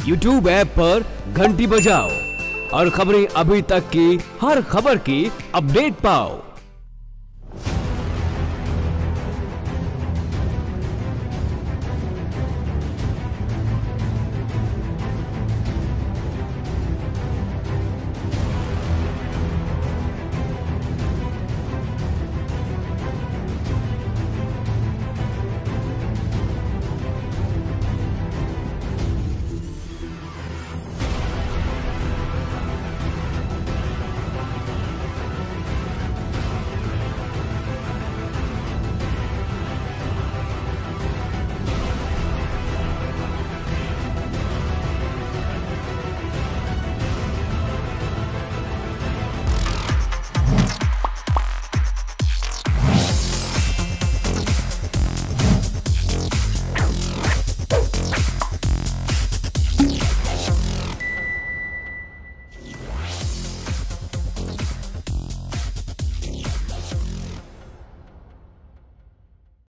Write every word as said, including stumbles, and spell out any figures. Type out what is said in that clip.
YouTube app पर घंटी बजाओ और खबरें अभी तक की हर खबर की अपडेट पाओ।